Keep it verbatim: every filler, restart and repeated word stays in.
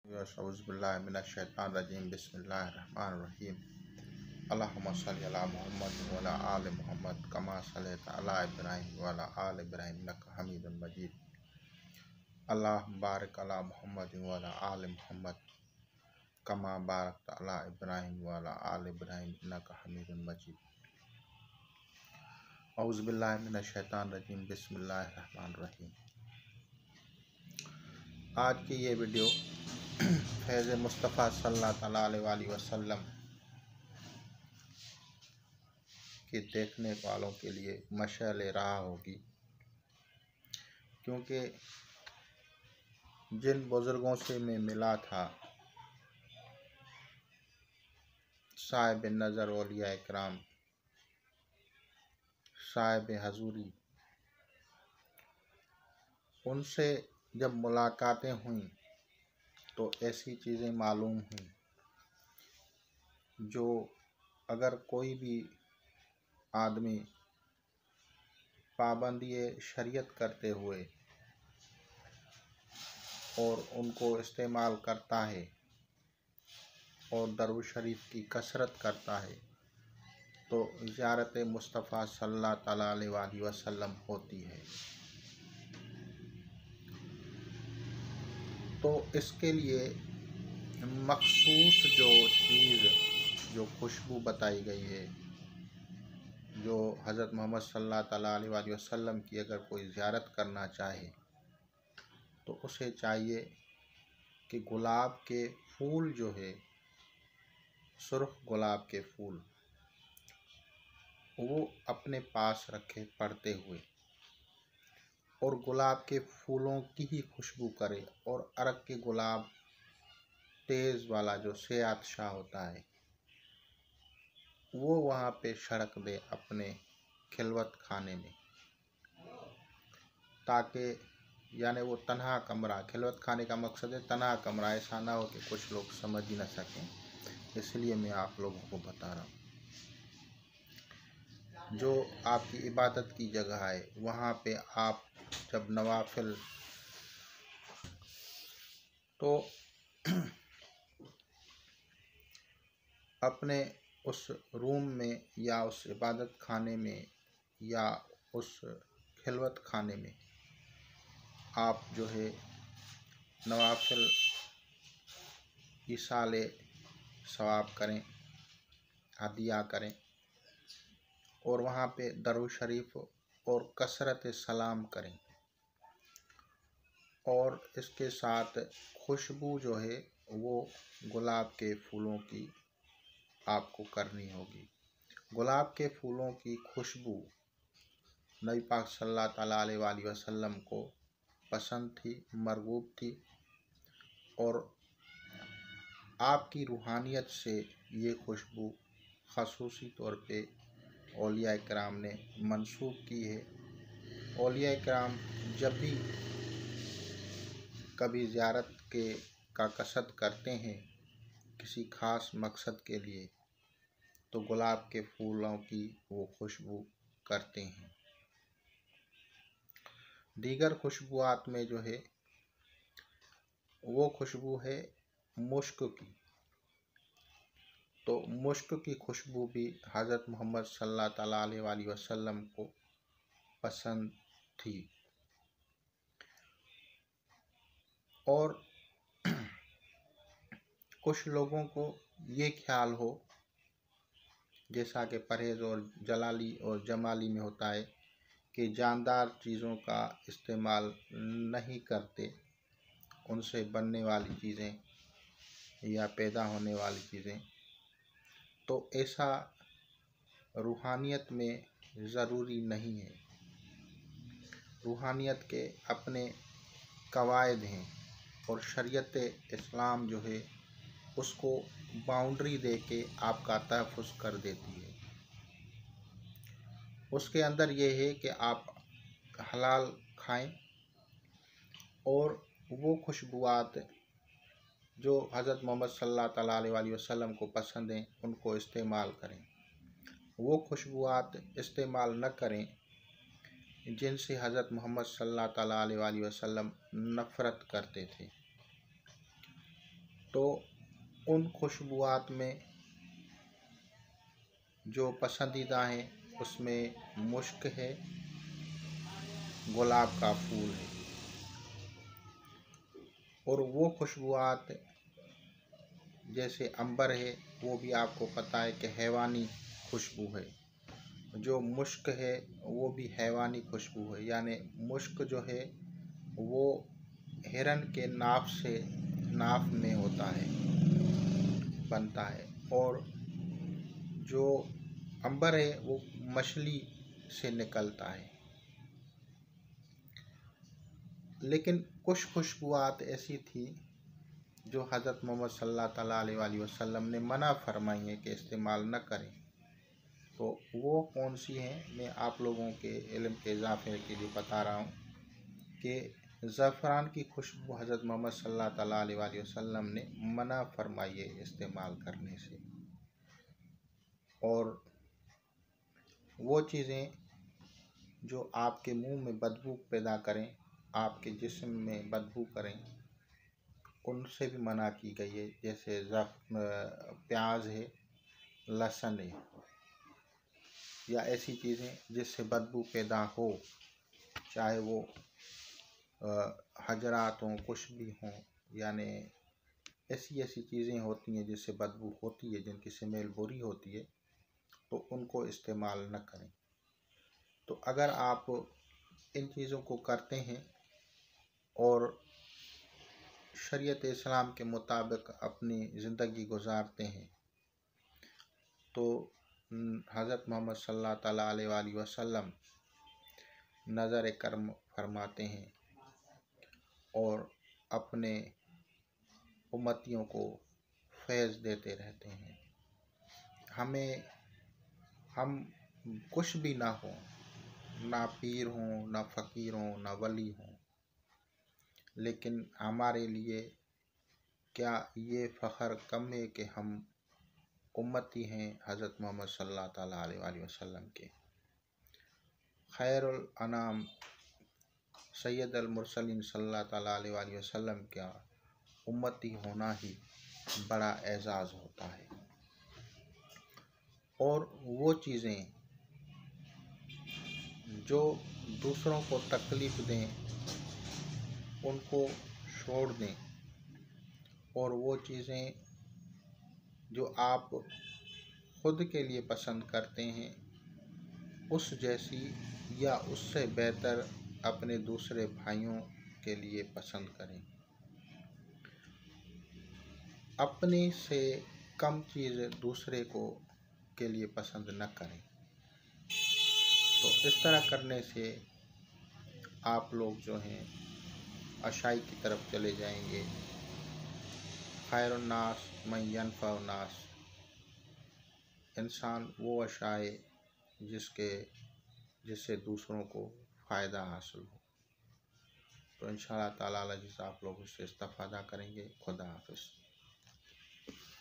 औज़ुबिल्लाहिमिनश्शैतानिर्रजीम बिस्मिल्लाहिर्रहमानिर्रहीम। अल्लाहुम्मा सल्लि अला मुहम्मद व अला आलि मुहम्मद कमा सल्लैता अला इब्राहीम व अला आलि इब्राहीम इन्नका हमीदुम मजीद। अल्लाहुम्मा बारिक अला मुहम्मद व अला आलि मुहम्मद कमा बारकता अला इब्राहीम व अला आलि इब्राहीम इन्नका हमीदुम मजीद। औज़ुबिल्लाहिमिनश्शैतानिर्रजीम बिस्मिल्लाहिर्रहमानिर्रहीम। आज की ये वीडियो फैज़ मुस्तफ़ा सल्लल्लाहु अलैहि वसल्लम के देखने वालों के लिए मशअल राह होगी, क्योंकि जिन बुज़ुर्गों से मैं मिला था, साहिब नज़र औलिया इकराम, साहिब हजूरी, उनसे जब मुलाकातें हुई तो ऐसी चीज़ें मालूम हुई जो अगर कोई भी आदमी पाबंदी शरीयत करते हुए और उनको इस्तेमाल करता है और दरूद शरीफ की कसरत करता है तो ज़ियारत मुस्तफ़ा सल्लल्लाहु अलैहि वसल्लम होती है। तो इसके लिए मखसूस जो चीज़, जो खुशबू बताई गई है, जो हज़रत मोहम्मद सल्लल्लाहु अलैहि वसल्लम की अगर कोई ज़ियारत करना चाहे तो उसे चाहिए कि गुलाब के फूल जो है, सुर्ख गुलाब के फूल, वो अपने पास रखे पढ़ते हुए और गुलाब के फूलों की ही खुशबू करे और अरक के गुलाब तेज़ वाला जो सयात शाह होता है वो वहाँ पे सड़क दे अपने खिलवत खाने में, ताकि यानी वो तन्हा कमरा, खिलवत खाने का मकसद है तन्हा कमरा, ऐसा ना हो कि कुछ लोग समझ ही ना सकें, इसलिए मैं आप लोगों को बता रहा हूँ। जो आपकी इबादत की जगह है वहाँ पे आप जब नवाफिल तो अपने उस रूम में या उस इबादत खाने में या उस खिलवत खाने में आप जो है नवाफिल इसाले सवाब करें, हदिया करें और वहाँ पे दरूद शरीफ और कसरत सलाम करें और इसके साथ खुशबू जो है वो गुलाब के फूलों की आपको करनी होगी। गुलाब के फूलों की खुशबू नबी पाक सल्लल्लाहु अलैहि वसल्लम को पसंद थी, मरगूब थी और आपकी रूहानियत से ये खुशबू ख़ुसूसी तौर पे औलिया इकराम ने मंसूब की है। औलिया इकराम जब भी कभी ज़ियारत के का कसद करते हैं किसी ख़ास मकसद के लिए तो गुलाब के फूलों की वो खुशबू करते हैं। दीगर खुशबुआत में जो है वो खुशबू है मुश्क की, तो मुश्क की खुशबू भी हज़रत मोहम्मद सल्लल्लाहु अलैहि वसल्लम को पसंद थी। और कुछ लोगों को ये ख्याल हो, जैसा कि परहेज़ और जलाली और जमाली में होता है, कि जानदार चीज़ों का इस्तेमाल नहीं करते, उनसे बनने वाली चीज़ें या पैदा होने वाली चीज़ें, तो ऐसा रूहानियत में ज़रूरी नहीं है। रूहानियत के अपने कवायद हैं और शरीयत इस्लाम जो है उसको बाउंड्री दे के आपका तहफ़्फ़ुज़ कर देती है। उसके अंदर ये है कि आप हलाल खाएं और वो खुशबुआत जो हज़रत मोहम्मद सल्लल्लाहु अलैहि वसल्लम को पसंद हैं उनको इस्तेमाल करें। वो खुशबुआत इस्तेमाल न करें जिनसे हज़रत मोहम्मद सल्लल्लाहु अलैहि वसल्लम नफ़रत करते थे। तो उन खुशबुआत में जो पसंदीदा हैं उसमें मुश्क है, गुलाब का फूल है। और वो खुशबुआत जैसे अंबर है, वो भी आपको पता है कि हैवानी खुशबू है। जो मुश्क है वो भी हैवानी खुशबू है, यानी मुश्क जो है वो हिरन के नाफ से नाफ में होता है, बनता है। और जो अंबर है वो मछली से निकलता है। लेकिन कुछ खुशबुआत ऐसी थी जो हज़रत मोहम्मद सल्लल्लाहु अलैहि वसल्लम ने मना फरमाई है कि इस्तेमाल न करें। तो वो कौन सी हैं, मैं आप लोगों के इल्म के इजाफे के लिए बता रहा हूँ कि ज़फ़रान की खुशबू हज़रत मोहम्मद सल्लल्लाहु अलैहि वसल्लम ने मना फरमाई है इस्तेमाल करने से। और वो चीज़ें जो आपके मुंह में बदबू पैदा करें, आपके जिस्म में बदबू करें, उनसे भी मना की गई है। जैसे प्याज है, लहसुन है, या ऐसी चीज़ें जिससे बदबू पैदा हो, चाहे वो हजरात हों, कुछ भी हों, यानी ऐसी ऐसी चीज़ें होती हैं जिससे बदबू होती है, जिनकी स्मेल बुरी होती है, तो उनको इस्तेमाल न करें। तो अगर आप इन चीज़ों को करते हैं और शरीयत इस्लाम के मुताबिक अपनी ज़िंदगी गुजारते हैं, तो हज़रत मोहम्मद सल्लल्लाहु अलैहि वसल्लम नज़र करम फरमाते हैं और अपने उम्मतियों को फैज़ देते रहते हैं। हमें हम कुछ भी ना हो, ना पीर हों, ना फ़कीर हों, ना वली हों, लेकिन हमारे लिए क्या ये फ़ख्र कम है कि हम उम्मती हैं हज़रत मोहम्मद सल्लल्लाहु अलैहि वसल्लम के। खैरुल अनाम सैयदुल मुरसलीन सल्लल्लाहु अलैहि वसल्लम का उम्मती होना ही बड़ा एज़ाज़ होता है। और वो चीज़ें जो दूसरों को तकलीफ़ दें उनको छोड़ दें, और वो चीज़ें जो आप खुद के लिए पसंद करते हैं उस जैसी या उससे बेहतर अपने दूसरे भाइयों के लिए पसंद करें। अपने से कम चीज़ दूसरे को के लिए पसंद न करें। तो इस तरह करने से आप लोग जो हैं अच्छाई की तरफ चले जाएंगे। खैरुन नास मन यनफ़अुन नास, इंसान वो अच्छा है जिसके जिससे दूसरों को फ़ायदा हासिल हो। तो इंशाअल्लाह ताला जिस आप लोग उससे इस्तिफ़ादा करेंगे। खुदा हाफ़िज़।